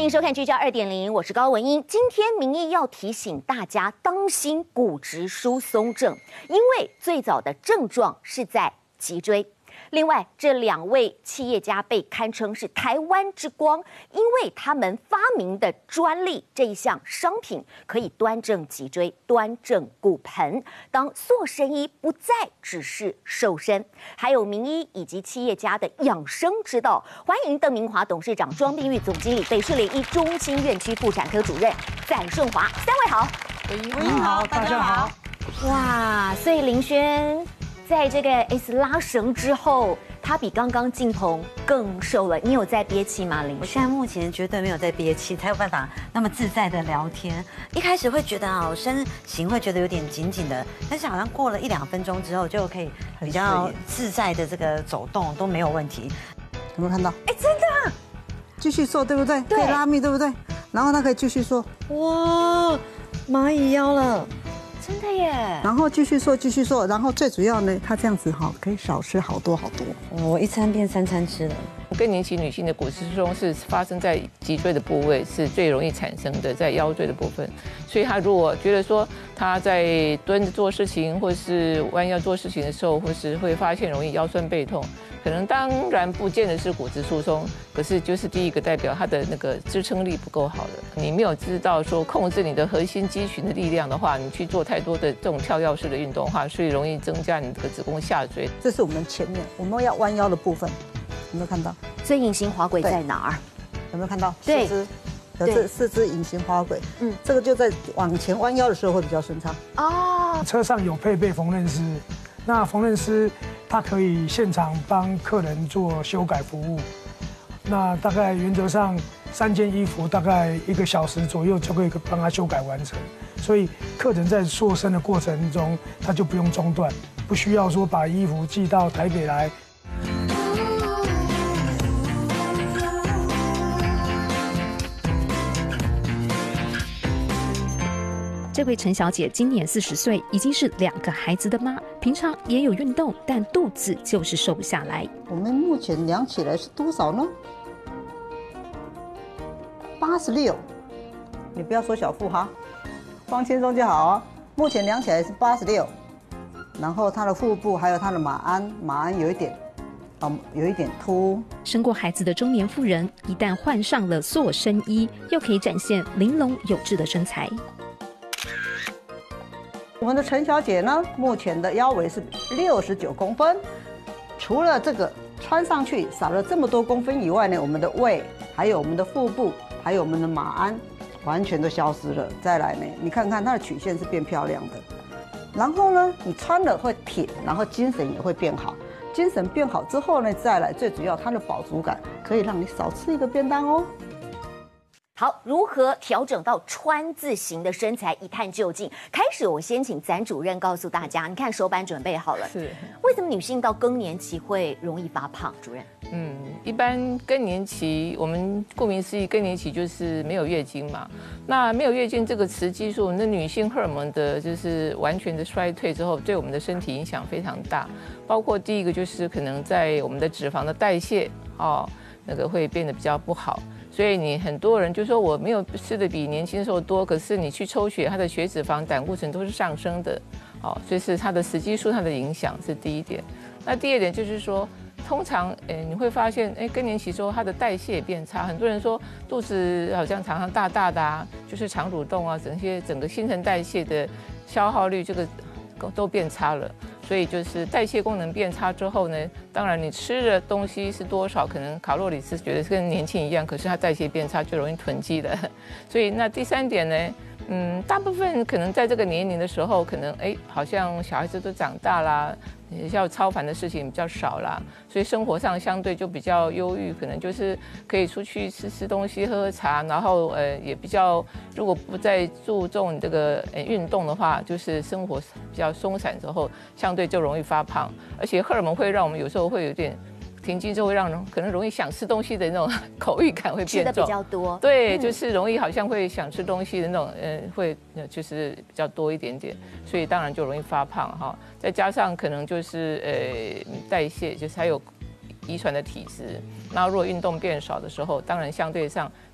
欢迎收看《聚焦2.0》，我是高文英。今天民意要提醒大家当心骨质疏松症，因为最早的症状是在脊椎。另外，这2位企业家被堪称是台湾之光，因为他们发明的专利这一项商品可以端正脊椎、端正骨盆，当塑身衣不再只是瘦身。还有名医以及企业家的养生之道。欢迎邓明华董事长、庄碧玉总经理、北市联医中心院区妇产科主任载顺华，3位好。 文英好，大家好。 哇，所以林轩在这个 S 拉绳之后，他比刚刚进棚更瘦了。你有在憋气吗，林轩？ 我现在目前绝对没有在憋气，才有办法那么自在的聊天。一开始会觉得身形会觉得有点紧紧的，但是好像过了1-2分钟之后，就可以比较自在的这个走动都没有问题。 有没有看到？ 哎，真的， 继续瘦，对不对？ 对， 可以拉密，对不对？然后它可以继续瘦。 哇，蚂蚁腰了。 真的耶！ 然后继续瘦，继续瘦，然后最主要呢，它这样子哈，可以少吃好多好多。 我1餐变3餐吃了。 更年期女性的骨质疏松是发生在脊椎的部位，是最容易产生的，在腰椎的部分。所以她如果觉得说她在蹲着做事情，或是弯腰做事情的时候，或是会发现容易腰酸背痛，可能当然不见得是骨质疏松，可是就是第一个代表她的那个支撑力不够好了。你没有知道说控制你的核心肌群的力量的话，你去做太多的这种跳跃式的运动的话，所以容易增加你这个子宫下垂。 这是我们前面我们要弯腰的部分，有没有看到？ 所以隐形滑轨在哪儿？ 有没有看到？ 对， 有这4只隐形滑轨。这个就在往前弯腰的时候会比较顺畅。 哦， 车上有配备缝纫师，那缝纫师他可以现场帮客人做修改服务。那大概原则上3件衣服大概1个小时左右就可以帮他修改完成，所以客人在塑身的过程中他就不用中断，不需要说把衣服寄到台北来。 这位陈小姐今年40岁，已经是2个孩子的妈，平常也有运动，但肚子就是瘦不下来。 我们目前量起来是多少呢？86，你不要说小腹哈，放轻松就好哦。目前量起来是86，然后她的腹部还有她的马鞍有一点凸。 生过孩子的中年妇人，一旦换上了塑身衣，又可以展现玲珑有致的身材。 我们的陈小姐呢，目前的腰围是69公分，除了这个穿上去少了这么多公分以外呢，我们的胃，还有我们的腹部，还有我们的马鞍，完全都消失了。再来呢，你看看它的曲线是变漂亮的，然后呢，你穿了会挺，然后精神也会变好。精神变好之后呢，再来最主要它的饱足感可以让你少吃1个便当哦。 好，如何调整到川字形的身材，一探究竟。开始，我先请咱主任告诉大家，你看手板准备好了， 是为什么女性到更年期会容易发胖？主任， 一般更年期，我们顾名思义，更年期就是没有月经嘛。那没有月经这个雌激素，那女性荷尔蒙的就是完全的衰退之后，对我们的身体影响非常大。包括第一个就是可能在我们的脂肪的代谢那个会变得比较不好。所以你很多人就说我没有吃的比年轻时候多，可是你去抽血，它的血脂肪、胆固醇都是上升的，所以是它的雌激素它的影响是第一点。那第二点就是说，通常你会发现，更年期之后它的代谢变差，很多人说肚子好像常常大大的啊，就是肠蠕动啊，整个新陈代谢的消耗率这个都变差了。所以就是代谢功能变差之后呢，当然你吃的东西是多少，可能卡路里是觉得跟年轻一样，可是它代谢变差就容易囤积的。所以那第3点呢，大部分可能在这个年龄的时候，可能好像小孩子都长大啦，要超凡的事情比较少啦，所以生活上相对就比较忧郁，可能就是可以出去吃东西、喝茶，然后也比较，如果不再注重这个运动的话，就是生活比较松散之后，相对就容易发胖，而且荷尔蒙会让我们有时候会有点。停经之后会让人可能容易想吃东西的那种口欲感会变重， 吃的比较多， 对，就是容易好像会想吃东西的那种，会就是比较多一点点，所以当然就容易发胖哈。再加上可能就是代谢，就是还有遗传的体质，那如果运动变少的时候，当然相对上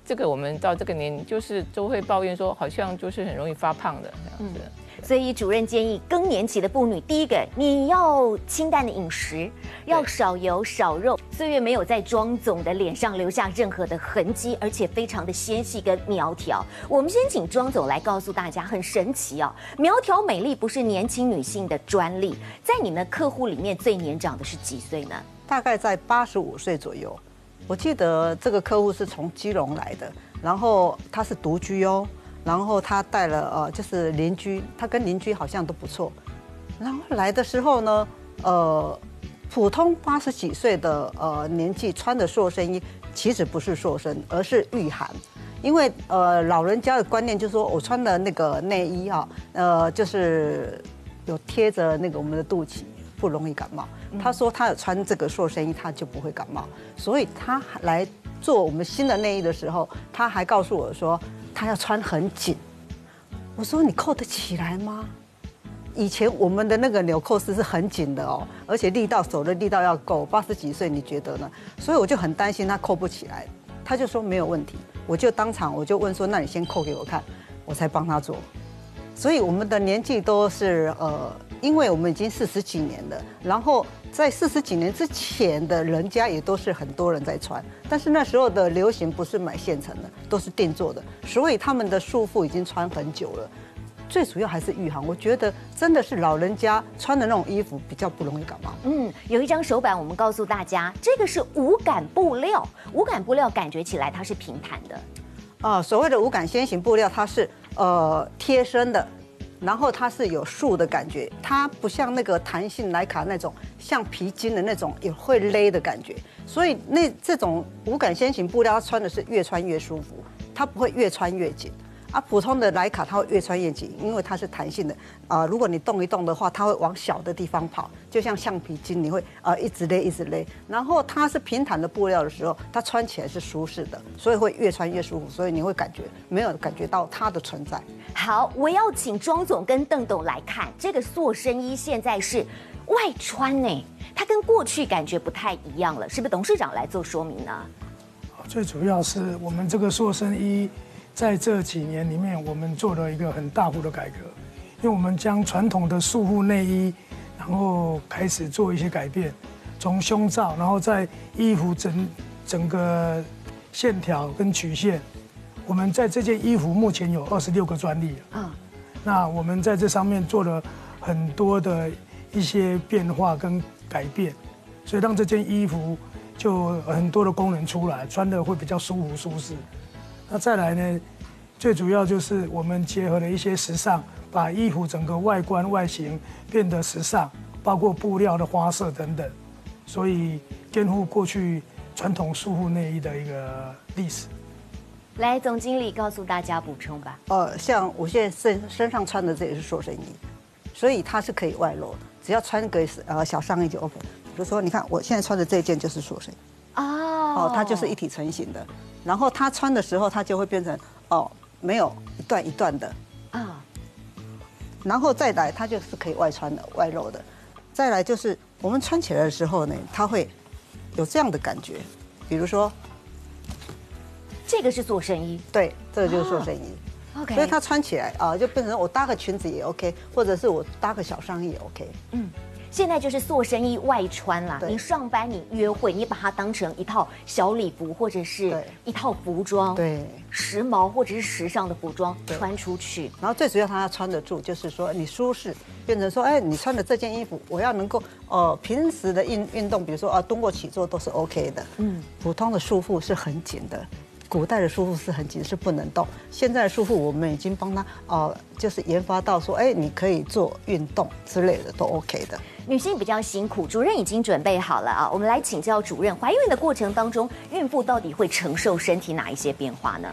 这个我们到这个年就是都会抱怨说，好像就是很容易发胖的这样子。 所以主任建议更年期的妇女，第一个你要清淡的饮食，要少油少肉，岁月没有在庄总的脸上留下任何的痕迹，而且非常的纤细跟苗条。我们先请庄总来告诉大家，很神奇哦，苗条美丽不是年轻女性的专利，在你们客户里面最年长的是几岁呢？ 大概在85岁左右。我记得这个客户是从基隆来的，然后他是独居哦。然后他带了就是邻居，他跟邻居好像都不错。然后来的时候呢，普通80几岁的年纪穿的塑身衣，其实不是塑身，而是御寒。因为老人家的观念就是说我穿的那个内衣就是有贴着那个我们的肚脐，不容易感冒。他说他有穿这个塑身衣，他就不会感冒。所以他来做我们新的内衣的时候，他还告诉我说，他要穿很紧。我说你扣得起来吗？以前我们的那个纽扣丝是很紧的哦，而且手的力道要够。80几岁你觉得呢？所以我就很担心他扣不起来。他就说没有问题，我就当场问说，那你先扣给我看，我才帮他做。所以我们的年纪都是因为我们已经40几年了，然后在40几年之前的人家也都是很多人在穿，但是那时候的流行不是买现成的，都是定做的，所以他们的束缚已经穿很久了。最主要还是御寒，我觉得真的是老人家穿的那种衣服比较不容易感冒。 有一张手板，我们告诉大家，这个是无感布料，无感布料感觉起来它是平坦的。 所谓的无感纤型布料，它是贴身的。然后它是有束的感觉，它不像那个弹性莱卡那种像皮筋的那种也会勒的感觉，所以这种无感纤型布料，它穿的是越穿越舒服，它不会越穿越紧。普通的莱卡它会越穿越紧，因为它是弹性的如果你动一动的话，它会往小的地方跑，就像橡皮筋，你会一直勒一直勒。然后它是平坦的布料的时候，它穿起来是舒适的，所以会越穿越舒服，所以你会没有感觉到它的存在。 好，我要请庄总跟邓董来看这个塑身衣，现在是外穿呢，它跟过去感觉不太一样了，是不是？董事长来做说明呢？ 最主要是我们这个塑身衣。在这几年里面，我们做了一个很大幅的改革，因为我们将传统的束缚内衣，然后开始做一些改变，从胸罩，然后在衣服整个线条跟曲线，我们在这件衣服目前有26个专利那我们在这上面做了很多的一些变化跟改变，所以让这件衣服就很多的功能出来，穿的会比较舒服舒适。那再来呢，最主要就是我们结合了一些时尚，把衣服整个外观外形变得时尚，包括布料的花色等等，所以颠覆过去传统束缚内衣的一个历史。 来，总经理告诉大家补充吧。 像我现在身上穿的这也是塑身衣，所以它是可以外露的，只要穿个小上衣就 OK。比如说，你看我现在穿的这件就是塑身衣。它就是一体成型的，然后它穿的时候，它就会变成没有一段一段的然后再来，它就是可以外穿的、外露的。再来就是我们穿起来的时候呢，它会有这样的感觉，比如说， 这个是塑身衣， 对，这个就是塑身衣。 OK， 所以它穿起来就变成我搭个裙子也 OK， 或者是我搭个小上衣也 OK。 现在就是塑身衣外穿啦，你上班你约会，你把它当成一套小礼服或者是一套服装， 对， 时髦或者是时尚的服装穿出去。 然后最主要它要穿得住，就是说你舒适，变成说，你穿的这件衣服，我要能够平时的运动，比如说蹲卧起坐都是 OK 的。普通的束缚是很紧的。古代的束缚是很紧，是不能动。现在的束缚我们已经帮他就是研发到说，你可以做运动之类的都 OK 的。 女性比较辛苦，主任已经准备好了啊，我们来请教主任，怀孕的过程当中，孕妇到底会承受身体哪一些变化呢？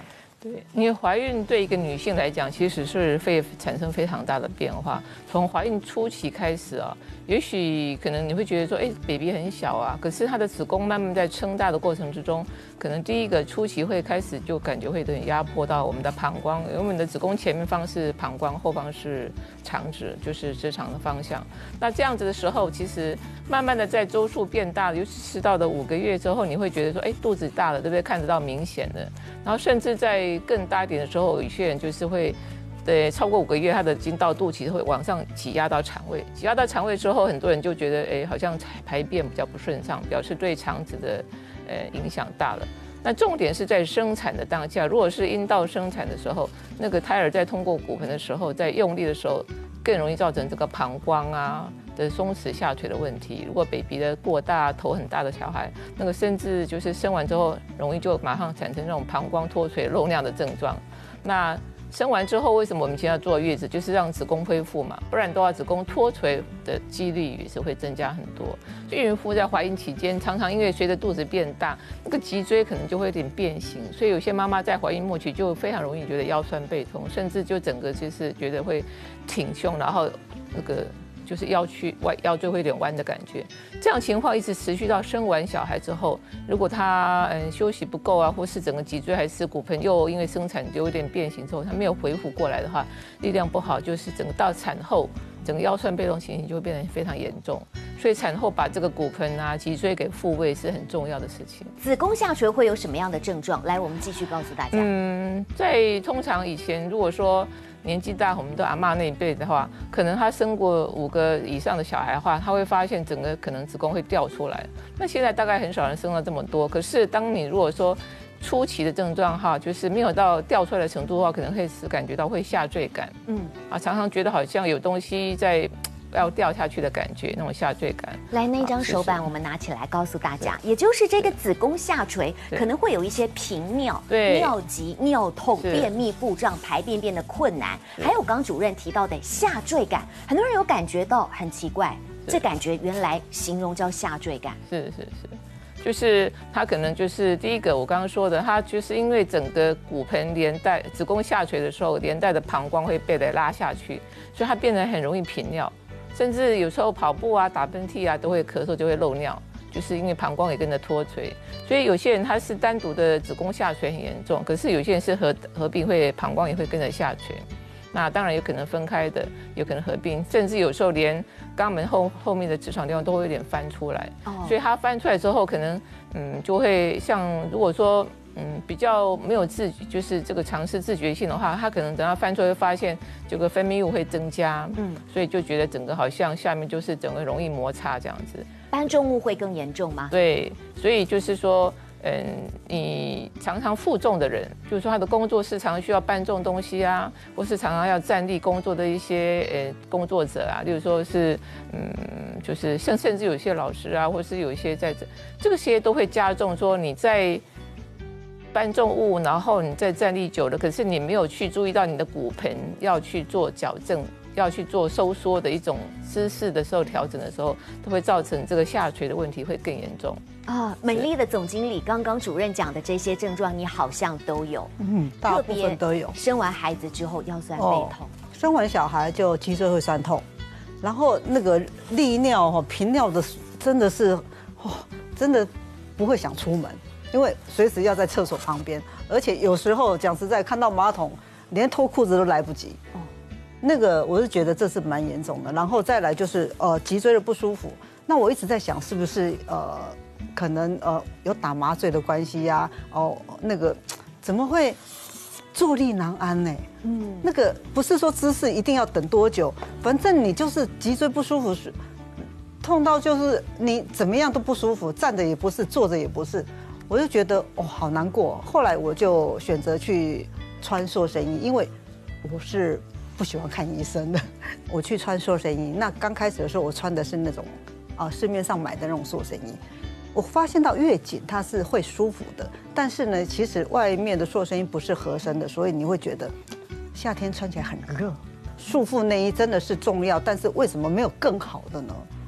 对，因为怀孕对一个女性来讲，其实是会产生非常大的变化。从怀孕初期开始啊，也许可能你会觉得说，哎，baby 很小啊，可是她的子宫慢慢在撑大的过程之中，可能第一个初期会开始就感觉会有点压迫到我们的膀胱，因为我们的子宫前面方是膀胱，后方是肠子，就是直肠的方向。那这样子的时候，其实慢慢的在周数变大了，尤其是到了5个月之后，你会觉得说，哎，肚子大了，对不对？看得到明显的。然后甚至在更大一点的时候，有些人就是会，对，超过5个月，他的已经到肚脐会往上挤压到肠胃，挤压到肠胃之后，很多人就觉得，哎，好像排便比较不顺畅，表示对肠子的影响大了。那重点是在生产的当下，如果是阴道生产的时候，那个胎儿在通过骨盆的时候，在用力的时候，更容易造成这个膀胱啊的松弛下垂的问题。如果 baby 的过大，头很大的小孩，那个甚至就是生完之后，容易就马上产生那种膀胱脱垂、漏尿的症状。那生完之后，为什么我们现在坐月子，就是让子宫恢复嘛？不然的话，子宫脱垂的几率也是会增加很多。就孕妇在怀孕期间，常常因为随着肚子变大，那个脊椎可能就会有点变形，所以有些妈妈在怀孕末期就非常容易觉得腰酸背痛，甚至就整个就是觉得会挺胸，然后那个就是腰椎会有点弯的感觉。这样情况一直持续到生完小孩之后，如果她休息不够啊，或是整个脊椎还是骨盆又因为生产就有点变形之后，她没有恢复过来的话，力量不好，就是整个到产后，整个腰酸背痛情形就会变得非常严重。所以产后把这个骨盆啊、脊椎给复位是很重要的事情。 子宫下垂会有什么样的症状？来，我们继续告诉大家。 在通常以前，如果说年纪大，我们的阿嬷那一辈的话，可能她生过5个以上的小孩的话，她会发现整个可能子宫会掉出来。那现在大概很少人生了这么多，可是当你如果说初期的症状哈，就是没有到掉出来的程度的话，可能会是感觉到会下坠感，常常觉得好像有东西在要掉下去的感觉，那种下坠感。 来，那张手板我们拿起来告诉大家，也就是这个子宫下垂可能会有一些频尿、尿急、尿痛、便秘、腹胀、排便变得困难，还有刚主任提到的下坠感，很多人有感觉到很奇怪，这感觉原来形容叫下坠感。 是。就是它可能就是第一个我刚刚说的，它就是因为整个骨盆连带子宫下垂的时候，连带的膀胱会被拉下去，所以它变得很容易频尿，甚至有时候跑步啊、打喷嚏啊都会咳嗽，就会漏尿，就是因为膀胱也跟着脱垂。所以有些人他是单独的子宫下垂很严重，可是有些人是合并会膀胱也会跟着下垂。那当然有可能分开的，有可能合并，甚至有时候连肛门后面的直肠地方都会有点翻出来。所以它翻出来之后，可能就会像如果说比较没有就是这个尝试自觉性的话，它可能等它翻出来会发现这个分泌物会增加，所以就觉得整个好像下面就是整个容易摩擦这样子。 搬重物会更严重吗？ 对，所以就是说。你常常负重的人，就是说他的工作是常常需要搬重东西啊，或是常常要站立工作的一些工作者啊，例如说是就是甚至有些老师啊，或是有一些这些都会加重说你在搬重物，然后你在站立久了，可是你没有去注意到你的骨盆要去做矫正。要去做收缩的一种姿势的时候，调整的时候，都会造成这个下垂的问题会更严重啊。美丽的总经理，刚刚主任讲的这些症状，你好像都有， 大部分都有。 生完孩子之后腰酸背痛， 生完小孩就脊椎会酸痛，然后那个利尿频尿的真的是真的不会想出门，因为随时要在厕所旁边，而且有时候讲实在，看到马桶连脱裤子都来不及。那个我是觉得这是蛮严重的，然后再来就是脊椎的不舒服。那我一直在想是不是可能有打麻醉的关系呀？那个怎么会坐立难安呢？那个不是说姿势一定要等多久，反正你就是脊椎不舒服，痛到就是你怎么样都不舒服，站着也不是，坐着也不是，我就觉得好难过。后来我就选择去穿塑身衣，因为我是不喜欢看医生的，我去穿塑身衣。那刚开始的时候，我穿的是那种市面上买的那种塑身衣。我发现到越紧它是会舒服的，但是呢，其实外面的塑身衣不是合身的，所以你会觉得夏天穿起来很热。束缚内衣真的是重要，但是为什么没有更好的呢？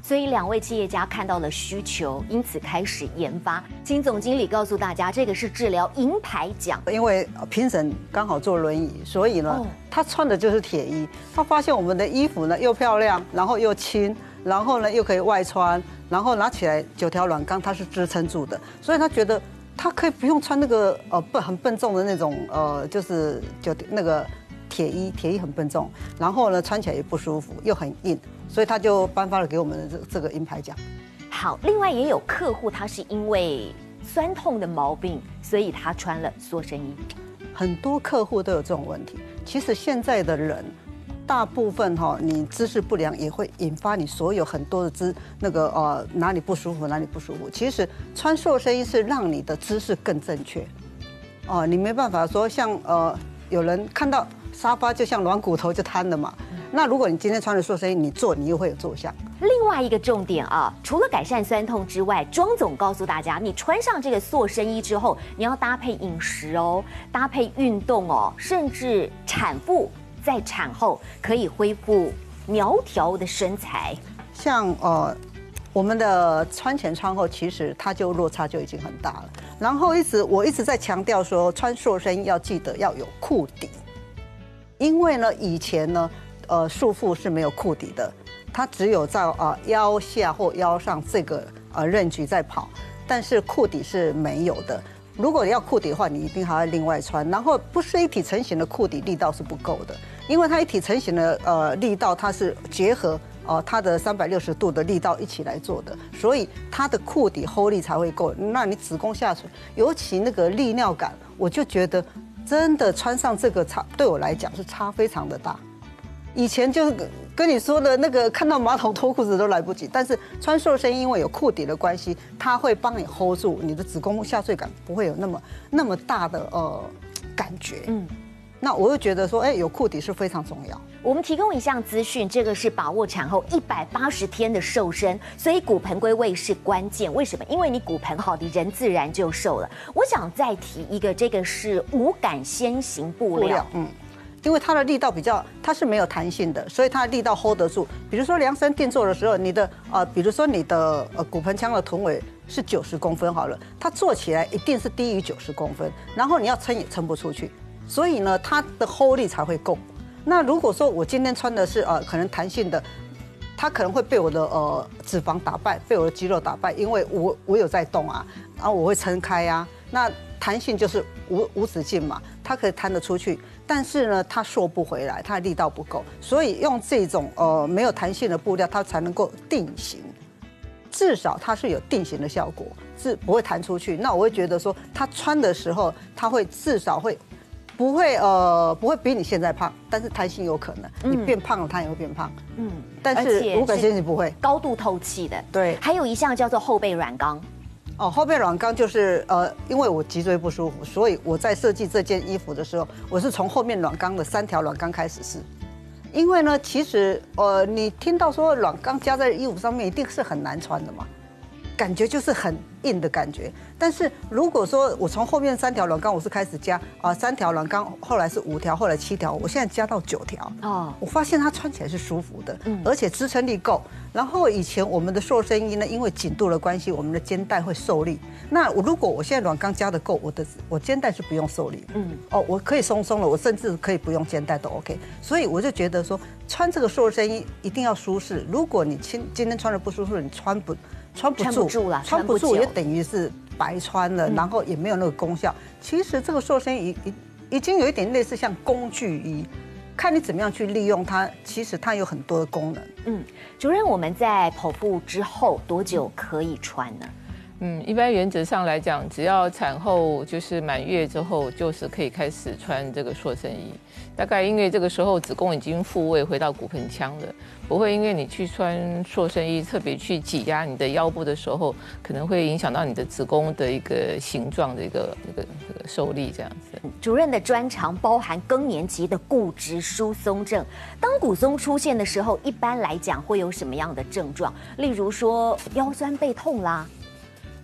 所以2位企业家看到了需求，因此开始研发。金总经理告诉大家，这个是治疗银牌奖， 因为评审刚好坐轮椅，所以呢，他穿的就是铁衣。他发现我们的衣服呢又漂亮，然后又轻，然后呢又可以外穿，然后拿起来9条软钢它是支撑住的，所以他觉得他可以不用穿那个很笨重的那种就是那个铁衣很笨重，然后呢穿起来也不舒服，又很硬，所以他就颁发了给我们的这个银牌奖。 好，另外也有客户他是因为酸痛的毛病，所以他穿了塑身衣。 很多客户都有这种问题。其实现在的人，大部分你姿势不良也会引发你所有很多的哪里不舒服哪里不舒服。其实穿塑身衣是让你的姿势更正确。你没办法说像有人看到沙发就像软骨头就瘫了嘛。那如果你今天穿了塑身衣，你坐你又会有坐相。 另外一个重点啊，除了改善酸痛之外，庄总告诉大家，你穿上这个塑身衣之后，你要搭配饮食哦，搭配运动哦，甚至产妇在产后可以恢复苗条的身材。 像我们的穿前穿后，其实它就落差就已经很大了。然后我一直在强调说，穿塑身衣要记得要有裤底，因为呢以前呢束缚是没有裤底的，它只有在腰下或腰上这个range在跑，但是裤底是没有的。如果你要裤底的话，你一定还要另外穿。然后不是一体成型的裤底力道是不够的，因为它一体成型的力道它是结合它的360度的力道一起来做的，所以它的裤底 hold 力才会够。那你子宫下垂，尤其那个利尿感，我就觉得真的穿上这个对我来讲是差非常的大。以前就跟你说的那个看到马桶脱裤子都来不及，但是穿塑身衣因为有裤底的关系，它会帮你 hold 住你的子宫下坠感，不会有那么大的感觉。那我就觉得说，有裤底是非常重要。 我们提供一项资讯，这个是把握产后180天的瘦身，所以骨盆归位是关键。为什么？因为你骨盆好，你人自然就瘦了。我想再提一个，这个是无感先行布料。 因为它的力道它是没有弹性的，所以它的力道 hold 得住。比如说量身定做的时候，比如说你的骨盆腔的臀围是90公分好了，它做起来一定是低于90公分，然后你要撑也撑不出去，所以呢，它的 hold 力才会够。那如果说我今天穿的是可能弹性的，它可能会被我的脂肪打败，被我的肌肉打败，因为我有在动啊，然后我会撑开啊。那弹性就是无止境嘛，它可以弹得出去，但是呢，它缩不回来，它的力道不够，所以用这种没有弹性的布料，它才能够定型，至少它是有定型的效果，是不会弹出去。那我会觉得说，它穿的时候，它会至少不会比你现在胖，但是弹性有可能，你变胖了，它也会变胖。但是无感先行不会， 高度透气的。 对， 还有一项叫做后背软钢。 后背软钢就是因为我脊椎不舒服，所以我在设计这件衣服的时候，我是从后面软钢的3条软钢开始试。因为呢，其实你听到说软钢加在衣服上面，一定是很难穿的嘛，感觉就是很硬的感觉。但是如果说我从后面3条软钢，我是开始加3条软钢，后来是5条，后来7条，我现在加到9条。我发现它穿起来是舒服的，而且支撑力够。然后以前我们的塑身衣呢，因为紧度的关系，我们的肩带会受力。那如果我现在软钢加的够，我肩带是不用受力。我可以松松了，我甚至可以不用肩带都 OK。所以我就觉得说，穿这个塑身衣一定要舒适。如果你今天穿的不舒适，你穿不住也等于是白穿了，然后也没有那个功效。其实这个塑身衣已经有一点类似像工具衣。看你怎么样去利用它，其实它有很多的功能。 主任，我们在剖腹之后多久可以穿呢？ 一般原则上来讲，只要产后就是满月之后，就是可以开始穿这个塑身衣。大概因为这个时候子宫已经复位回到骨盆腔了，不会因为你去穿塑身衣特别去挤压你的腰部的时候，可能会影响到你的子宫的一个形状的一个受力这样子。 主任的专长包含更年期的骨质疏松症。当骨松出现的时候，一般来讲会有什么样的症状？例如说腰酸背痛啦。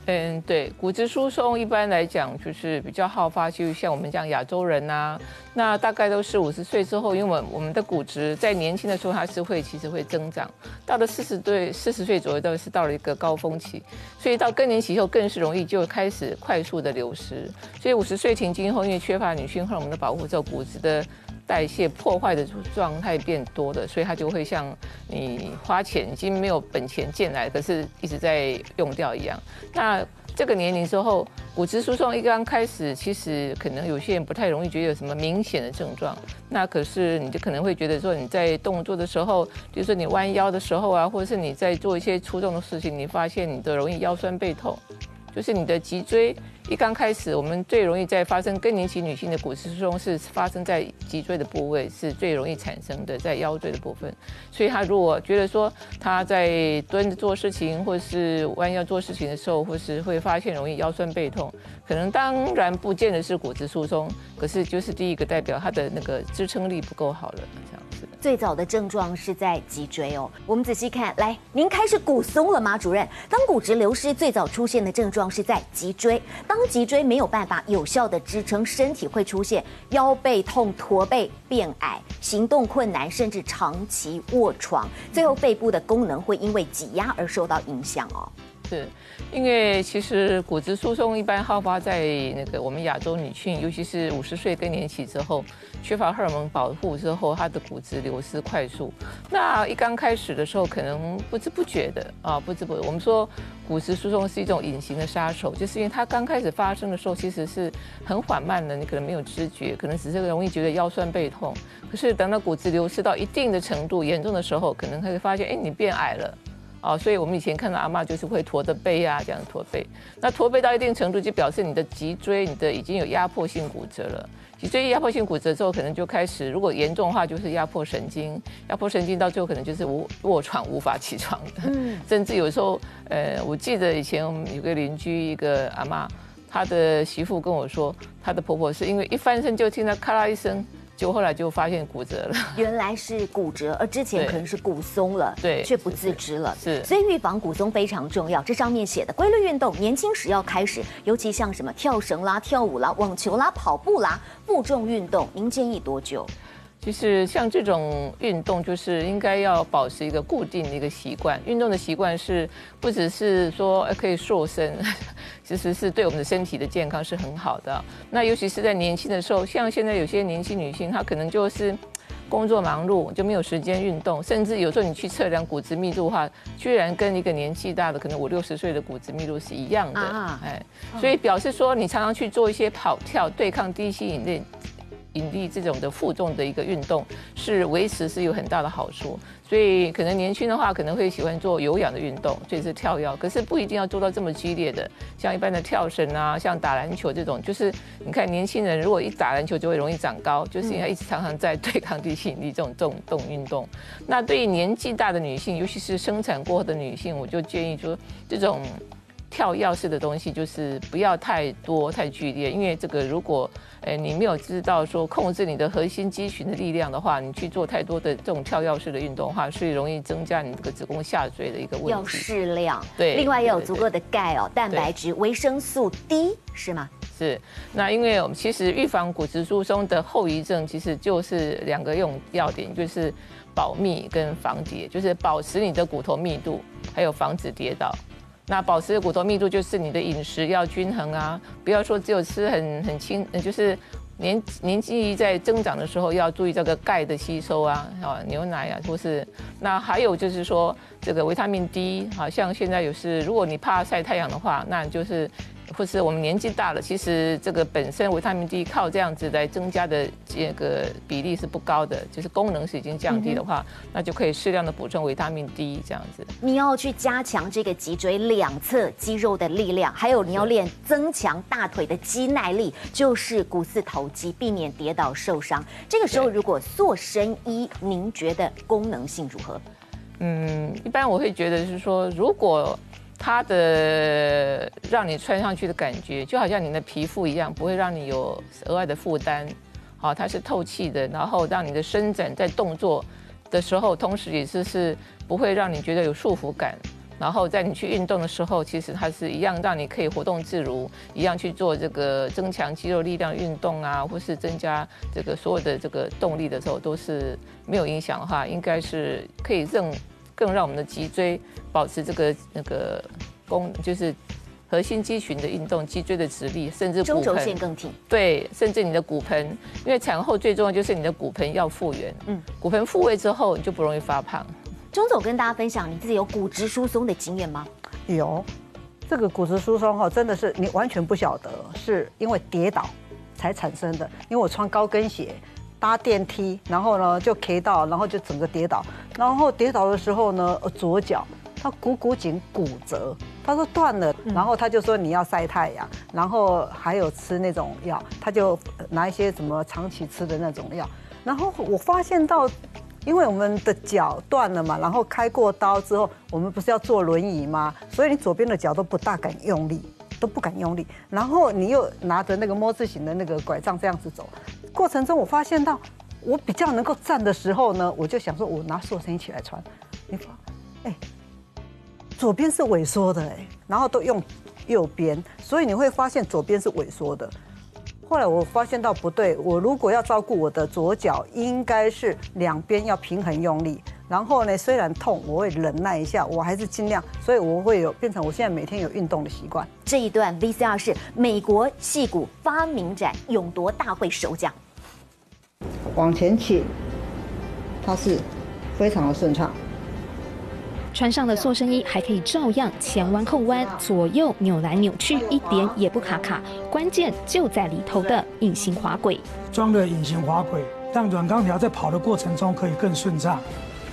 对，骨质疏松一般来讲就是比较好发，就像我们讲亚洲人啊，那大概都是50岁之后，因为我们的骨质在年轻的时候它是其实会增长，到了40岁左右都是到了一个高峰期，所以到更年期以后更是容易就开始快速的流失，所以50岁停经后，因为缺乏女性荷尔蒙的保护之后，骨质的代谢破坏的状态变多了，所以它就会像你花钱已经没有本钱进来，可是一直在用掉一样。那这个年龄之后，骨质疏松一刚开始，其实可能有些人不太容易觉得有什么明显的症状。那可是你就可能会觉得说你在动作的时候，比如说你弯腰的时候啊，或者是你在做一些粗重的事情，你发现你的容易腰酸背痛。就是你的脊椎一刚开始，我们最容易在发生更年期女性的骨质疏松是发生在脊椎的部位，是最容易产生的，在腰椎的部分。所以她如果觉得说她在蹲着做事情，或是弯腰做事情的时候，或是会发现容易腰酸背痛，可能当然不见得是骨质疏松，可是就是第一个代表她的那个支撑力不够好了，这样子。 最早的症状是在脊椎哦。我们仔细看，来，您开始骨松了吗，主任？当骨质流失最早出现的症状是在脊椎，当脊椎没有办法有效的支撑身体，会出现腰背痛、驼背、变矮、行动困难，甚至长期卧床，最后肺部的功能会因为挤压而受到影响哦。 是，因为其实骨质疏松一般好发在那个我们亚洲女性，尤其是50岁更年期之后，缺乏荷尔蒙保护之后，她的骨质流失快速。那一刚开始的时候，可能不知不觉的啊，我们说骨质疏松是一种隐形的杀手，就是因为它刚开始发生的时候，其实是很缓慢的，你可能没有知觉，可能只是容易觉得腰酸背痛。可是等到骨质流失到一定的程度，严重的时候，可能会发现，哎，你变矮了。所以我们以前看到阿嬷就是会驼着背啊，这样驼背。那驼背到一定程度，就表示你的脊椎已经有压迫性骨折了。脊椎压迫性骨折之后，可能就开始，如果严重的话，就是压迫神经。压迫神经到最后可能就是卧床无法起床的。甚至有时候，我记得以前我们有个邻居一个阿嬷，她的媳妇跟我说，她的婆婆是因为一翻身就听到咔啦一声。结果后来就发现骨折了， 原来是骨折，而之前可能是骨松了， 对， 却不自知了。 是， 所以预防骨松非常重要。这上面写的规律运动，年轻时要开始，尤其像什么跳绳啦、跳舞啦、网球啦、跑步啦、负重运动，您建议多久？ 其实像这种运动，就是应该要保持一个固定的一个习惯。运动的习惯是不只是说可以瘦身，其实是对我们的身体的健康是很好的。那尤其是在年轻的时候，像现在有些年轻女性，她可能就是工作忙碌，就没有时间运动，甚至有时候你去测量骨质密度的话，居然跟一个年纪大的可能50、60岁的骨质密度是一样的。所以表示说你常常去做一些跑跳，对抗低吸引力这种的负重的一个运动，是维持是有很大的好处。所以可能年轻的话可能会喜欢做有氧的运动，就是跳跃，可是不一定要做到这么激烈的，像一般的跳绳啊，像打篮球这种，就是你看年轻人如果一打篮球就会容易长高，就是因为一直常常在对抗地吸引力这种运动。那对于年纪大的女性，尤其是生产过后的女性，我就建议说这种跳跃式的东西就是不要太多太剧烈，因为这个如果你没有知道说控制你的核心肌群的力量的话，你去做太多的这种跳跃式的运动的话，是容易增加你这个子宫下坠的一个问题。 要适量， 对， 另外要有足够的钙哦、蛋白质、维生素 D 是吗？ 是，那因为我们其实预防骨质疏松的后遗症，其实就是2个要点，就是保密跟防跌，就是保持你的骨头密度，还有防止跌倒。那保持骨头密度就是你的饮食要均衡啊，不要说只有吃很轻，就是年纪在增长的时候要注意这个钙的吸收啊，牛奶啊，或是那还有就是说这个维他命 D， 好像现在如果你怕晒太阳的话，那就是或是我们年纪大了，其实这个本身维他命 D 靠这样子来增加的这个比例是不高的，就是功能是已经降低的话，那就可以适量的补充维他命 D 这样子。 你要去加强这个脊椎两侧肌肉的力量，还有你要练增强大腿的肌耐力，就是股四头肌，避免跌倒受伤。这个时候如果塑身衣，您觉得功能性如何？ 一般我会觉得是说，如果它的让你穿上去的感觉，就好像你的皮肤一样，不会让你有额外的负担。好，它是透气的，然后让你的伸展在动作的时候，同时也是不会让你觉得有束缚感。 然后在你去运动的时候，其实它是一样让你可以活动自如，一样去做这个增强肌肉力量运动啊，或是增加这个所有的这个动力的时候，都是没有影响的话，应该是可以更让我们的脊椎保持这个就是核心肌群的运动，脊椎的直立，甚至中轴线更挺。 对，甚至你的骨盆，因为产后最重要就是你的骨盆要复原。骨盆复位之后，你就不容易发胖。 钟总跟大家分享，你自己有骨质疏松的经验吗？ 有，这个骨质疏松哈，真的是你完全不晓得，是因为跌倒才产生的。因为我穿高跟鞋搭电梯，然后呢就 K 到，然后就整个跌倒。然后跌倒的时候呢，左脚它股颈骨折，他说断了，然后他就说你要晒太阳，然后还有吃那种药，他就拿一些什么长期吃的那种药。然后我发现到，因为我们的脚断了嘛，然后开过刀之后，我们不是要坐轮椅吗？所以你左边的脚都不大敢用力，都不敢用力。然后你又拿着那个摸字形的那个拐杖这样子走，过程中我发现到，我比较能够站的时候呢，我就想说，我拿塑身衣起来穿。你发，左边是萎缩的然后都用右边，所以你会发现左边是萎缩的。后来我发现到不对，我如果要照顾我的左脚，应该是两边要平衡用力。然后呢，虽然痛，我会忍耐一下，我还是尽量，所以我会变成我现在每天有运动的习惯。 这一段 VCR 是美国矽谷发明展勇夺大会首奖。 往前倾，它是非常的顺畅。 穿上了塑身衣，还可以照样前弯后弯，左右扭来扭去，一点也不卡卡。关键就在里头的隐形滑轨， 装了隐形滑轨，让软钢条在跑的过程中可以更顺畅。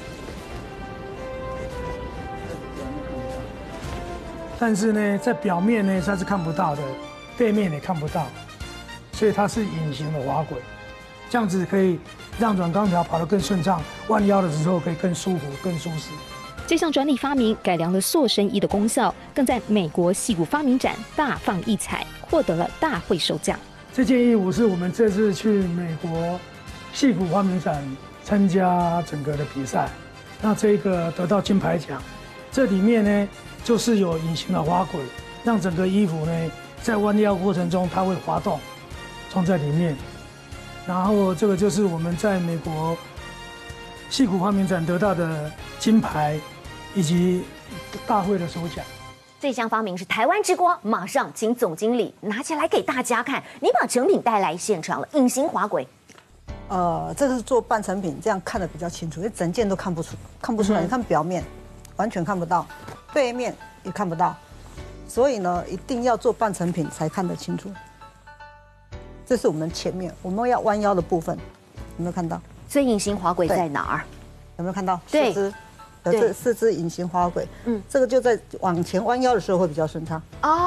但是呢，在表面呢它是看不到的，背面也看不到，所以它是隐形的滑轨，这样子可以让软钢条跑得更顺畅，弯腰的时候可以更舒服、更舒适。 这项专利发明改良了塑身衣的功效，更在美国矽谷发明展大放异彩，获得了大会首奖。 这件衣服是我们这次去美国矽谷发明展参加整个的比赛，那这个得到金牌奖。这里面呢，就是有隐形的滑轨，让整个衣服呢在弯腰过程中它会滑动，装在里面。然后这个就是我们在美国矽谷发明展得到的金牌。以及大会的首奖， 这项发明是台湾之光，马上请总经理拿起来给大家看。你把成品带来现场了，隐形滑轨。 这个是做半成品，这样看得比较清楚，因为整件都看不出来。你看表面完全看不到，背面也看不到，所以呢，一定要做半成品才看得清楚。这是我们前面我们要弯腰的部分，有没有看到？ 所以隐形滑轨在哪儿？ 有没有看到？ 对。 有这4只隐形滑轨，这个就在往前弯腰的时候会比较顺畅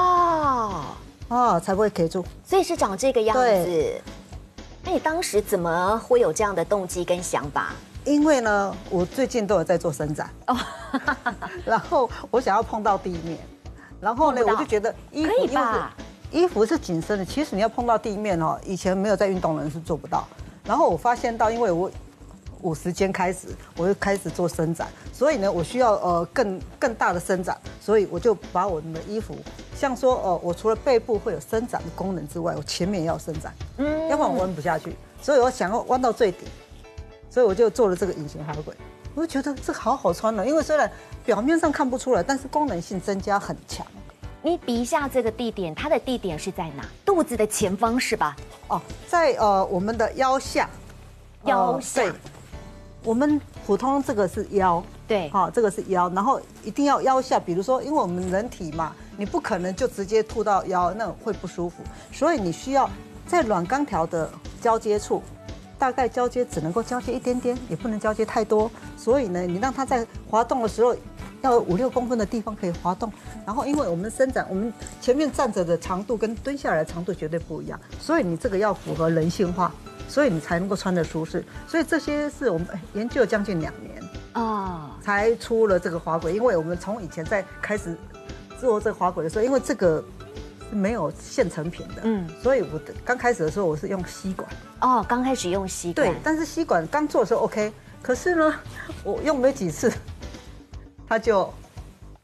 才不会 K 住， 所以是长这个样子。那你当时怎么会有这样的动机跟想法？ 因为呢，我最近都有在做伸展然后我想要碰到地面，然后呢，我就觉得衣服可以吧？ 衣服是紧身的，其实你要碰到地面以前没有在运动的人是做不到。然后我发现到，因为我50间开始，我就开始做伸展，所以呢，我需要更大的伸展，所以我就把我们的衣服，像说我除了背部会有伸展的功能之外，我前面也要伸展，要不然我弯不下去，所以我想要弯到最底，所以我就做了这个隐形滑轨。我就觉得这个好好穿了，因为虽然表面上看不出来，但是功能性增加很强。 你比一下这个地点，它的地点是在哪？肚子的前方是吧？ 在我们的腰下， 腰下。 对，我们普通这个是腰， 对， 这个是腰，然后一定要腰下。比如说，因为我们人体嘛，你不可能就直接吐到腰，那会不舒服，所以你需要在软钢条的交接处，大概交接只能够交接一点点，也不能交接太多。所以呢，你让它在滑动的时候，要有5、6公分的地方可以滑动。然后，因为我们伸展，我们前面站着的长度跟蹲下来的长度绝对不一样，所以你这个要符合人性化。所以你才能够穿得舒适，所以这些是我们研究了将近2年才出了这个滑轨。因为我们从以前在开始做这个滑轨的时候，因为这个是没有现成品的，所以我刚开始的时候我是用吸管。 刚开始用吸管。 对，但是吸管刚做的时候 OK， 可是呢，我用没几次，它就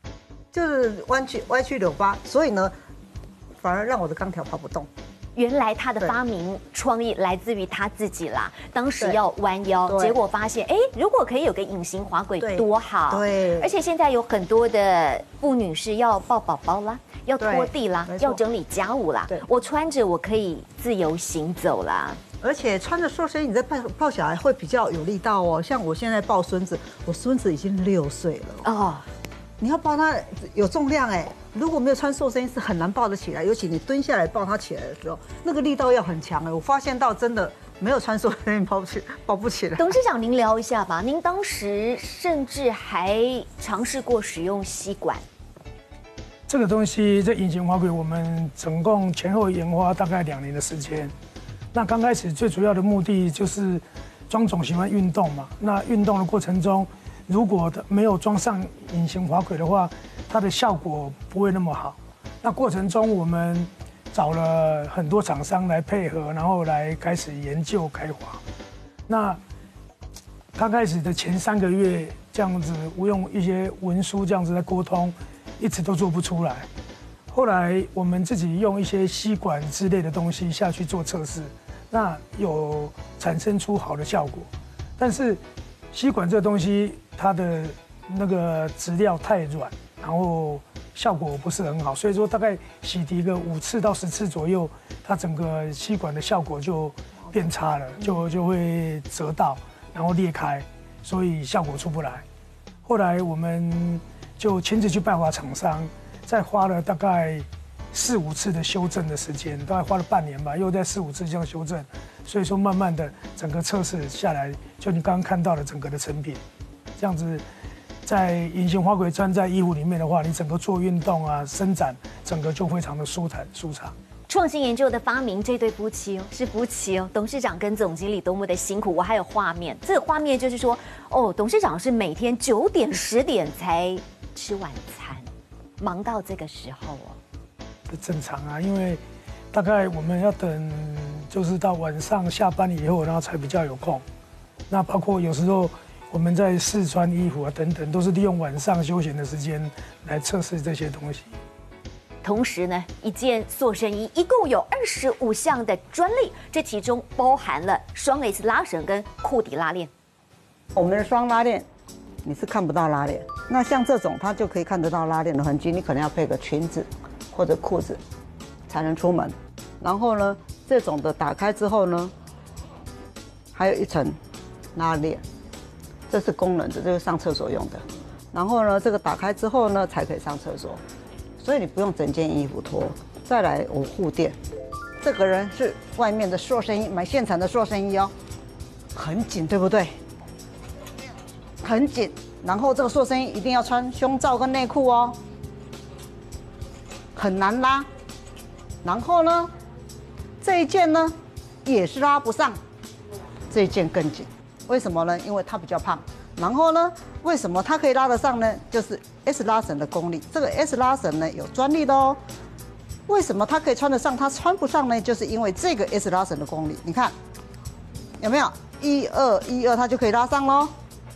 就是歪曲扭巴，所以呢，反而让我的钢条跑不动。 原来他的发明创意来自于他自己啦。当时要弯腰，结果发现，哎，如果可以有个隐形滑轨多好。 对， 而且现在有很多的妇女是要抱宝宝啦，要拖地啦，要整理家务啦。我穿着我可以自由行走啦。 而且穿着塑身衣，你在抱小孩会比较有力道哦。像我现在抱孙子，我孙子已经6岁了哦。你要抱他有重量哎，如果没有穿塑身衣是很难抱得起来，尤其你蹲下来抱他起来的时候，那个力道要很强哎。我发现到真的没有穿塑身衣抱不起来。 董事长，您聊一下吧。您当时甚至还尝试过使用吸管。 这个东西，这隐形滑轨，我们总共前后研发大概2年的时间。那刚开始最主要的目的就是庄总喜欢运动嘛，那运动的过程中，如果没有装上隐形滑轨的话，它的效果不会那么好。那过程中我们找了很多厂商来配合，然后来开始研究开发。那刚开始的前3个月这样子，我用一些文书这样子在沟通，一直都做不出来。后来我们自己用一些吸管之类的东西下去做测试，那有产生出好的效果。但是吸管这个东西，它的那个质料太软，然后效果不是很好，所以说大概洗涤个5次到10次左右，它整个吸管的效果就变差了，就会折到，然后裂开，所以效果出不来。后来我们就亲自去拜访厂商。再花了大概4、5次的修正的时间，大概花了半年吧，又在4、5次这样修正，所以说慢慢的整个测试下来，就你刚刚看到的整个的成品，这样子，在隐形滑轨穿在衣服里面的话，你整个做运动啊、伸展，整个就非常的舒坦舒畅。 创新研究的发明，这对夫妻哦，是夫妻哦，董事长跟总经理多么的辛苦，我还有画面，这个画面就是说，哦，董事长是每天9点、10点才吃晚餐。忙到这个时候哦， 这正常啊，因为大概我们要等，就是到晚上下班以后，然后才比较有空。那包括有时候我们在试穿衣服啊等等，都是利用晚上休闲的时间来测试这些东西。 同时呢，一件塑身衣一共有25项的专利，这其中包含了双 S 拉绳跟裤底拉链。 我们的双拉链，你是看不到拉链。那像这种，它就可以看得到拉链的痕迹。你可能要配个裙子或者裤子才能出门。然后呢，这种的打开之后呢，还有一层拉链，这是功能的，这是上厕所用的。然后呢，这个打开之后呢，才可以上厕所。所以你不用整件衣服脱。再来，我护垫，这个人是外面的塑身衣，买现成的塑身衣哦，很紧，对不对？很紧。然后这个塑身衣一定要穿胸罩跟内裤哦，很难拉。然后呢，这一件呢也是拉不上，这一件更紧。为什么呢？因为它比较胖。然后呢，为什么它可以拉得上呢？就是 S 拉绳的功力。这个 S 拉绳呢有专利的哦。为什么它可以穿得上，它穿不上呢？就是因为这个 S 拉绳的功力。你看有没有？1、2、1、2，它就可以拉上咯。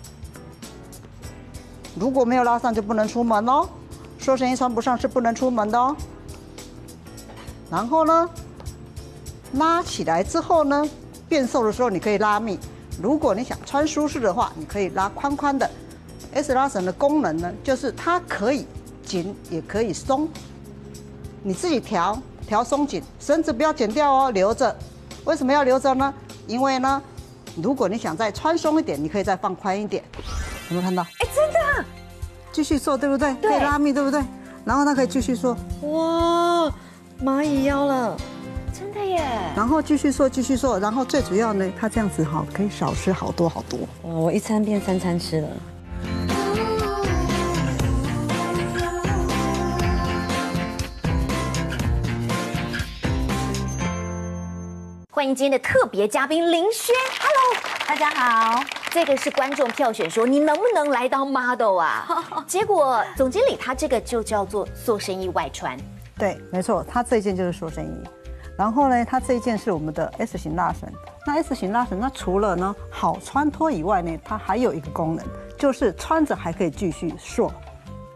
如果没有拉上就不能出门哦，塑身衣穿不上是不能出门的哦。然后呢，拉起来之后呢，变瘦的时候你可以拉密。如果你想穿舒适的话，你可以拉宽宽的。S 拉绳的功能呢，就是它可以紧也可以松，你自己调松紧，绳子不要剪掉哦，留着。为什么要留着呢？因为呢，如果你想再穿松一点，你可以再放宽一点。有没有看到？ 哎，真的， 继续瘦，对不对？ 对， 可以拉密，对不对？然后它可以继续瘦。 哇，蚂蚁腰了， 真的耶！ 然后继续瘦，继续瘦。然后最主要呢，它这样子哈，可以少吃好多好多。 哇，我1餐变3餐吃了。 欢迎今天的特别嘉宾林轩 ，Hello， 大家好。 这个是观众票选说你能不能来当 model 啊？结果总经理他这个就叫做塑身衣外穿。 对，没错，它这一件就是塑身衣。然后呢，它这一件是我们的 S 型拉绳。那 S 型拉绳，它除了呢好穿脱以外呢，它还有一个功能，就是穿着还可以继续塑。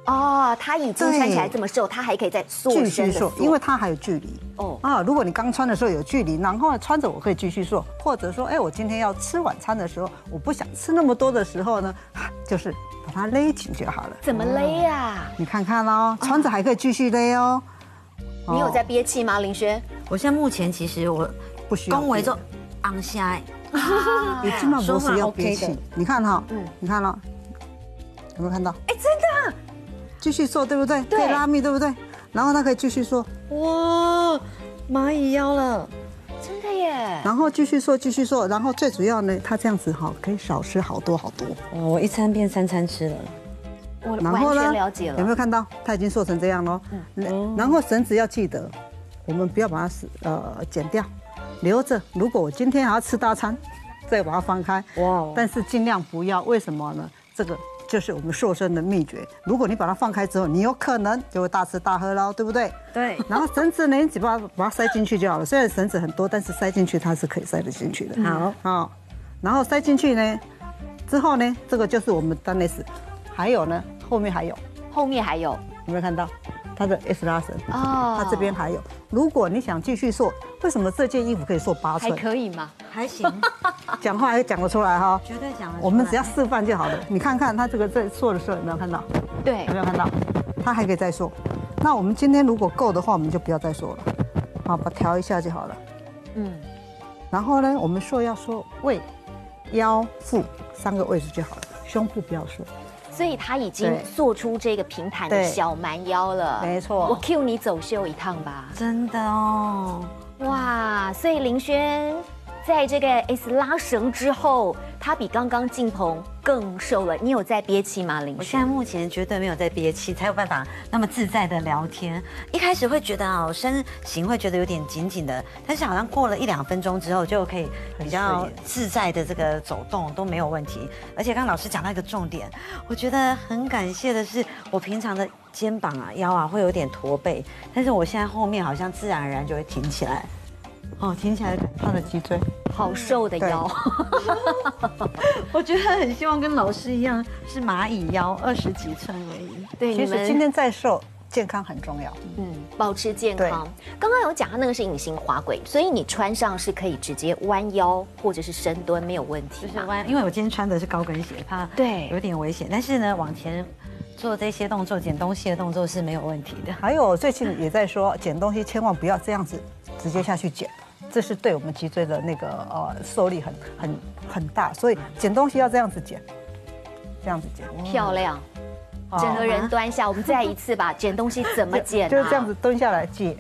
哦，他已经穿起来这么瘦，他还可以再塑继身的续塑，因为它还有距离。 哦如果你刚穿的时候有距离，然后呢穿着我可以继续塑，或者说，我今天要吃晚餐的时候，我不想吃那么多的时候呢，就是把它勒紧就好了。 怎么勒呀？ 你看看哦，穿着还可以继续勒哦。 你有在憋气吗，林轩？ 我现在目前其实我不需要恭维就昂下来， 你基本不是要憋说话 OK 气。你看哈，你看了，有没有看到？ 哎，真的， 继续塑，对不对？ 对可以拉密，对不对？然后它可以继续塑， 哇，蚂蚁腰了， 真的耶！ 然后继续塑，继续塑，然后最主要呢，它这样子哈，可以少吃好多好多。 我一餐变3餐吃了。 我完然后呢全了解了。 有没有看到？它已经塑成这样喽。然后绳子要记得，我们不要把它剪掉，留着。如果我今天还要吃大餐，再把它放开。 哇， 但是尽量不要，为什么呢？这个就是我们瘦身的秘诀。如果你把它放开之后，你有可能就会大吃大喝喽，对不对？ 对。 然后绳子呢，你只把它塞进去就好了。虽然绳子很多，但是塞进去它是可以塞得进去的。好，然后塞进去呢，之后呢，这个就是我们单 S， 还有呢，后面还有，有没有看到它的 S 拉绳？ 哦， 它这边还有。如果你想继续塑，为什么这件衣服可以塑8 还寸？ 可以吗？ 还行， 讲话还讲得出来哈。 绝对讲得出来。 我们只要示范就好了。你看看它这个在塑的时候有没有看到？ 对有没有看到？它还可以再塑。那我们今天如果够的话，我们就不要再塑了，好，把它调一下就好了。然后呢，我们要塑胃、腰、腹3个位置就好了，胸部不要塑。 所以他已经对做出这个平坦的对小蛮腰了。 没错我 cue 你走秀一趟吧。 真的哦， 哇，所以林轩在这个 S 拉绳之后，他比刚刚进棚更瘦了。你有在憋气吗，林轩？ 我现在目前绝对没有在憋气，才有办法那么自在的聊天。一开始会觉得身形会觉得有点紧紧的，但是好像过了1-2分钟之后，就可以比较自在的这个走动都没有问题。而且刚刚老师讲到一个重点，我觉得很感谢的是，我平常的肩膀腰会有点驼背，但是我现在后面好像自然而然就会挺起来。 挺起来的，它的脊椎。 好瘦的腰， 我觉得很希望跟老师一样是蚂蚁腰，20几寸而已。 对， 其实今天再瘦，健康很重要。 保持健康。刚刚有讲他那个是隐形滑轨，所以你穿上是可以直接弯腰或者是深蹲没有问题嘛。 就是弯，因为我今天穿的是高跟鞋，怕对有点危险。但是呢，往前做这些动作，捡东西的动作是没有问题的。 还有最近也在说，捡东西千万不要这样子直接下去捡，这是对我们脊椎的那个受力很大，所以捡东西要这样子捡，这样子捡。 漂亮。整个人端下，我们再一次吧。捡东西怎么捡？ 就是这样子蹲下来捡。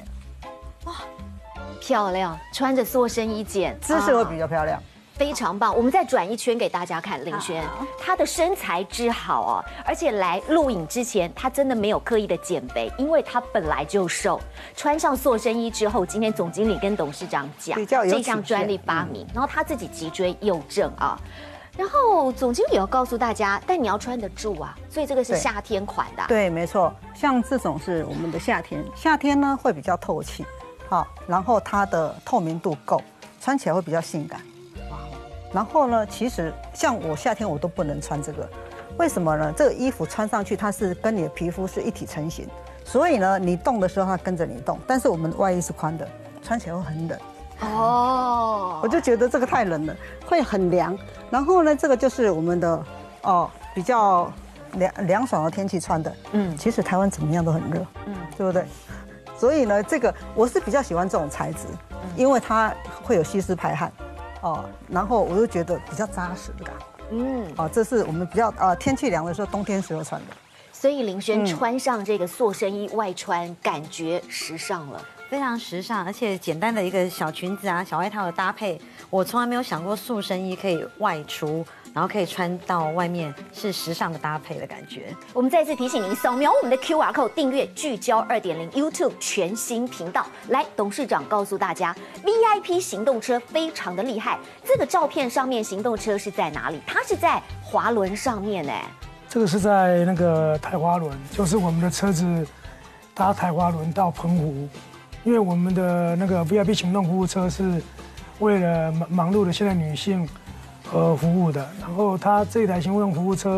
漂亮，穿着塑身衣捡， 姿势会比较漂亮。 非常棒。我们再转一圈给大家看，林轩她的身材之好哦，而且来录影之前，她真的没有刻意的减肥，因为她本来就瘦。穿上塑身衣之后，今天总经理跟董事长讲，这项专利发明，然后她自己脊椎右正啊。然后总经理要告诉大家，但你要穿得住啊，所以这个是夏天款的。 对，没错，像这种是我们的夏天，夏天呢会比较透气，好，然后它的透明度够，穿起来会比较性感。然后呢，其实像我夏天我都不能穿这个，为什么呢？这个衣服穿上去它是跟你的皮肤是一体成型，所以呢你动的时候它跟着你动，但是我们的外衣是宽的，穿起来会很冷。我就觉得这个太冷了，会很凉。然后呢，这个就是我们的比较凉爽的天气穿的。其实台湾怎么样都很热，对不对？所以呢，这个我是比较喜欢这种材质，因为它会有吸湿排汗，然后我就觉得比较扎实感。这是我们比较天气凉的时候，冬天时候穿的。 所以林轩穿上这个塑身衣外穿，感觉时尚了。 非常时尚，而且简单的一个小裙子小外套的搭配，我从来没有想过塑身衣可以外出，然后可以穿到外面，是时尚的搭配的感觉。 我们再次提醒您，扫描我们的 QR code 订阅聚焦2.0 YouTube 全新频道。来，董事长告诉大家 ，VIP 行动车非常的厉害。这个照片上面行动车是在哪里？它是在滑轮上面呢。 这个是在那个台滑轮，就是我们的车子搭台滑轮到澎湖。因为我们的那个 VIP 行动服务车是为了忙碌的现在女性服务的，然后它这台行动服务车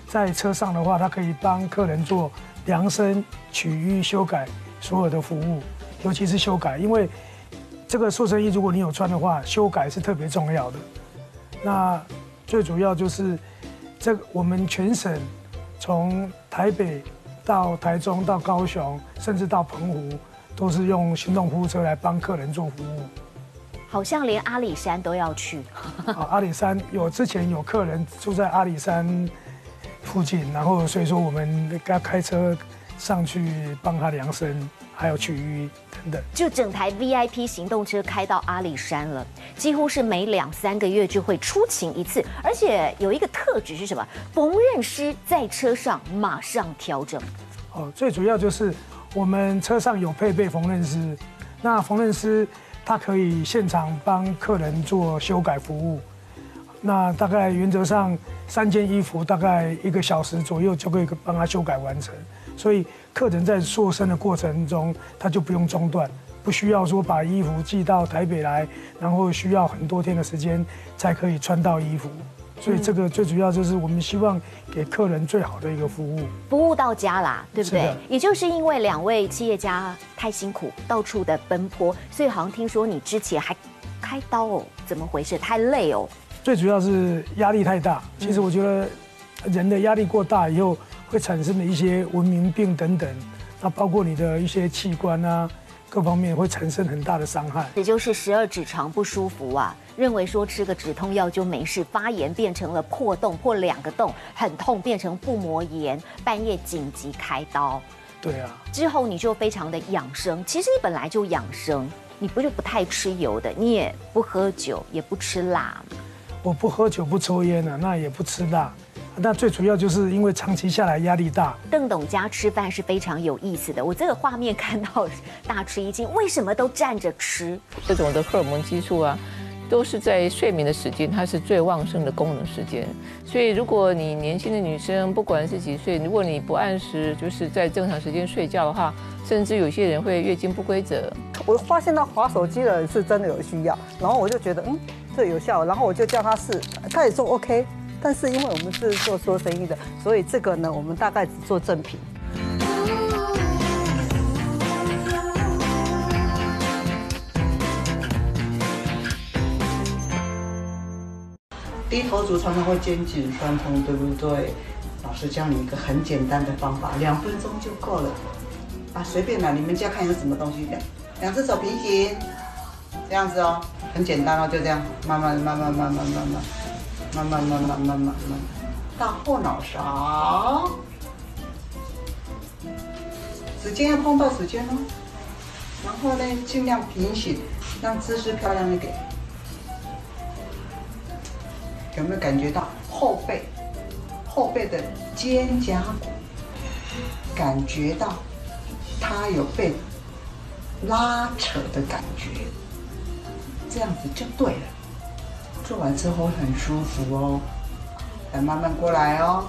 在车上的话，它可以帮客人做量身、取衣、修改所有的服务，尤其是修改，因为这个塑身衣如果你有穿的话，修改是特别重要的。那最主要就是我们全省从台北到台中到高雄，甚至到澎湖，都是用行动服务车来帮客人做服务。 好像连阿里山都要去。 阿里山之前有客人住在阿里山附近，然后所以说我们要开车上去帮他量身，还有取衣等等。 就整台 VIP 行动车开到阿里山了，几乎是每2、3个月就会出勤一次，而且有一个特质是什么？缝纫师在车上马上调整。 最主要就是我们车上有配备缝纫师，那缝纫师他可以现场帮客人做修改服务。那大概原则上3件衣服大概1个小时左右就可以帮他修改完成，所以客人在塑身的过程中他就不用中断，不需要说把衣服寄到台北来，然后需要很多天的时间才可以穿到衣服。所以这个最主要就是我们希望给客人最好的一个服务， 服务到家啦，对不对？也就是因为2位企业家太辛苦，到处的奔波，所以好像听说你之前还开刀哦，怎么回事？太累哦。 最主要是压力太大。其实我觉得人的压力过大以后会产生的一些文明病等等，那包括你的一些器官啊，各方面会产生很大的伤害。 也就是12指肠不舒服啊，认为说吃个止痛药就没事，发炎变成了破洞，破2个洞，很痛，变成腹膜炎，半夜紧急开刀。 对啊。 之后你就非常的养生，其实你本来就养生，你不太吃油的，你也不喝酒，也不吃辣。 我不喝酒，不抽烟啊，那也不吃辣。那最主要就是因为长期下来压力大。 邓董家吃饭是非常有意思的，我这个画面看到大吃一惊，为什么都站着吃？ 这种的荷尔蒙激素啊，都是在睡眠的时间，它是最旺盛的功能时间。所以如果你年轻的女生，不管是几岁，如果你不按时就是在正常时间睡觉的话，甚至有些人会月经不规则。 我发现到滑手机的人是真的有需要，然后我就觉得这有效，然后我就叫他试，他也说 OK。但是因为我们是做说生意的，所以这个呢，我们大概只做正品。低头族常常会肩颈酸痛，对不对？老师教你一个很简单的方法，2分钟就够了。随便啦，你们家看有什么东西，2只手平行，这样子哦，很简单哦，就这样，慢慢到后脑勺，指尖要碰到指尖哦，然后呢，尽量平行，让姿势漂亮一点。有没有感觉到后背的肩胛骨，感觉到它有被拉扯的感觉，这样子就对了。做完之后很舒服哦，来慢慢过来哦。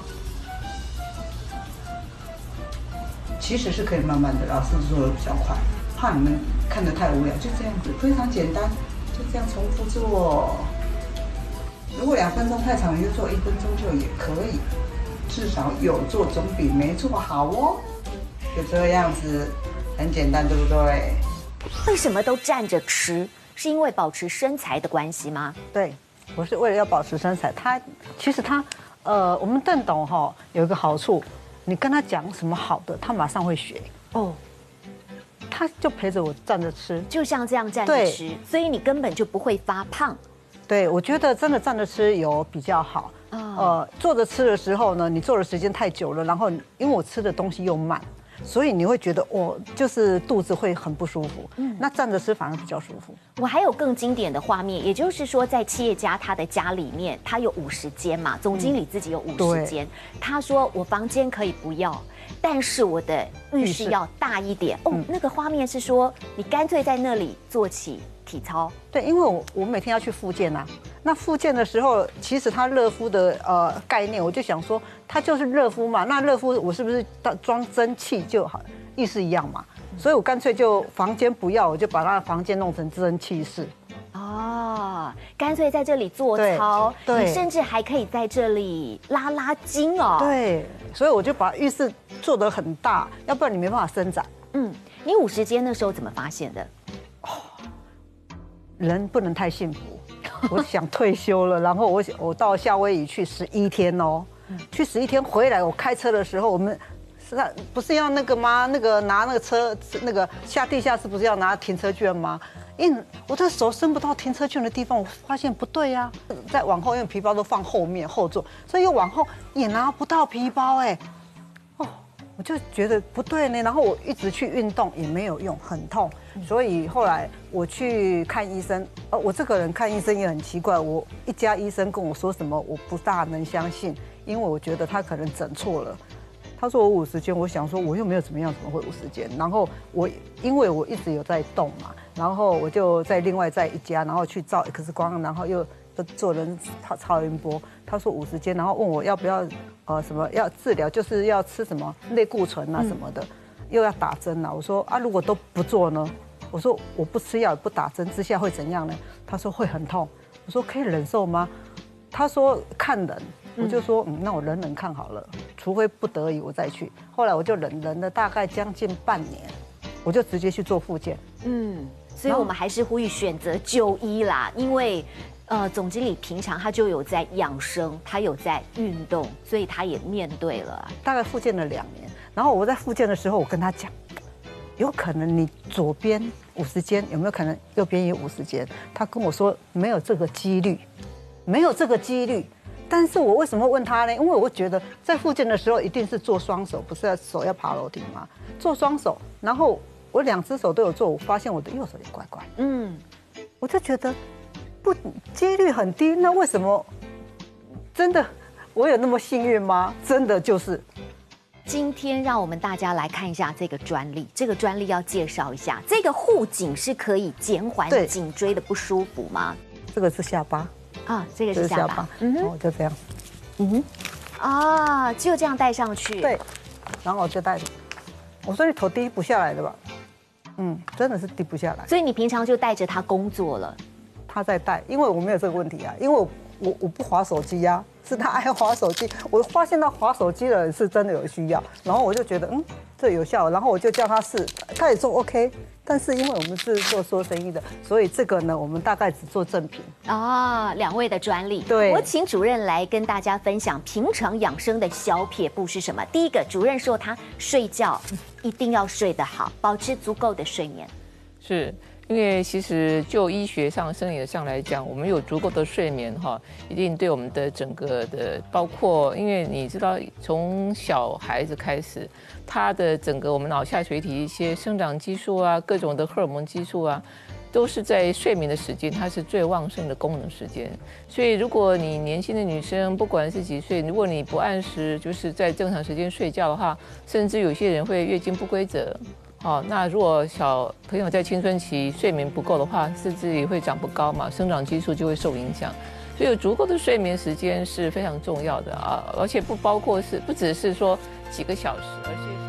其实是可以慢慢的，老师做的比较快，怕你们看得太无聊，就这样子，非常简单，就这样重复做。如果2分钟太长，你就做1分钟就也可以，至少有做总比没做好哦。就这样子，很简单，对不对？ 为什么都站着吃？是因为保持身材的关系吗？ 对。我是为了要保持身材，其实我们邓董有一个好处，你跟他讲什么好的，他马上会学哦。他就陪着我站着吃， 就像这样站着吃，所以你根本就不会发胖。 对，我觉得真的站着吃有比较好。坐着吃的时候呢，你坐的时间太久了，然后因为我吃的东西又慢，所以你会觉得就是肚子会很不舒服。那站着吃反而比较舒服。 我还有更经典的画面，也就是说，在企业家他的家里面，他有50间嘛，总经理自己有50间。他说我房间可以不要，但是我的浴室要大一点。那个画面是说你干脆在那里做起体操。 对，因为我每天要去复健啊。那复健的时候，其实它热敷的概念，我就想说，它就是热敷嘛。那热敷我是不是装蒸汽就好，意思一样嘛？所以我干脆就房间不要，我就把他的房间弄成蒸汽室。 啊，干脆在这里做操， 对你甚至还可以在这里拉拉筋哦。 对，所以我就把浴室做得很大，要不然你没办法伸展。 你50间那时候怎么发现的？ 人不能太幸福，我想退休了，然后我到夏威夷去11天哦，去11天回来，我开车的时候，我们不是要那个吗？那个拿那个车那个下地下室不是要拿停车券吗？我的手伸不到停车券的地方，我发现不对呀，再往后，因为皮包都放后面后座，所以又往后也拿不到皮包哎，我就觉得不对呢，然后我一直去运动也没有用，很痛，所以后来我去看医生。我这个人看医生也很奇怪，我一家医生跟我说什么，我不大能相信，因为我觉得他可能诊错了。他说我50间，我想说我又没有怎么样，怎么会50间？然后因为我一直有在动嘛，然后我就另外在一家，然后去照 X 光，然后又做人超音波。他说50间，然后问我要不要什么要治疗，就是要吃什么类固醇啊什么的，又要打针啊。我说啊，如果都不做呢？我说我不吃药也不打针之下会怎样呢？他说会很痛。我说可以忍受吗？他说看人。我就说那我忍忍看好了，除非不得已我再去。后来我就忍了大概将近半年，我就直接去做复健。 所以我们还是呼吁选择就医啦，因为总经理平常他就有在养生，他有在运动，所以他也面对了。 大概复健了2年，然后我在复健的时候，我跟他讲，有可能你左边50间，有没有可能右边也50间？他跟我说没有这个几率，没有这个几率。但是我为什么问他呢？因为我觉得在复健的时候一定是做双手，不是手要爬楼梯吗？做双手，然后我2只手都有做，我发现我的右手也怪怪。我就觉得几率很低，那为什么真的我有那么幸运吗？真的就是。 今天让我们大家来看一下这个专利，这个专利要介绍一下，这个护颈是可以减缓颈椎的不舒服吗？ 这个是下巴。 这个是下巴， 就这样， 就这样戴上去， 对，然后我就戴着。我说你头低不下来的吧？真的是低不下来。 所以你平常就带着它工作了？ 他在戴，因为我没有这个问题啊，因为我不滑手机啊，是他爱滑手机。我发现他滑手机的人是真的有需要，然后我就觉得这有效，然后我就叫他试，他也说 OK。但是因为我们是做生意的，所以这个呢，我们大概只做正品。 2位的专利。 对， 我请主任来跟大家分享平常养生的小撇步是什么。第一个，主任说他睡觉一定要睡得好，保持足够的睡眠。 是。因为其实就医学上、生理上来讲，我们有足够的睡眠一定对我们的整个的，包括因为你知道，从小孩子开始，他的整个我们脑下垂体一些生长激素啊，各种的荷尔蒙激素啊，都是在睡眠的时间，它是最旺盛的功能时间。所以如果你年轻的女生，不管是几岁，如果你不按时就是在正常时间睡觉的话，甚至有些人会月经不规则。那如果小朋友在青春期睡眠不够的话，甚至也会长不高嘛，生长激素就会受影响。所以有足够的睡眠时间是非常重要的而且不只是说几个小时，而且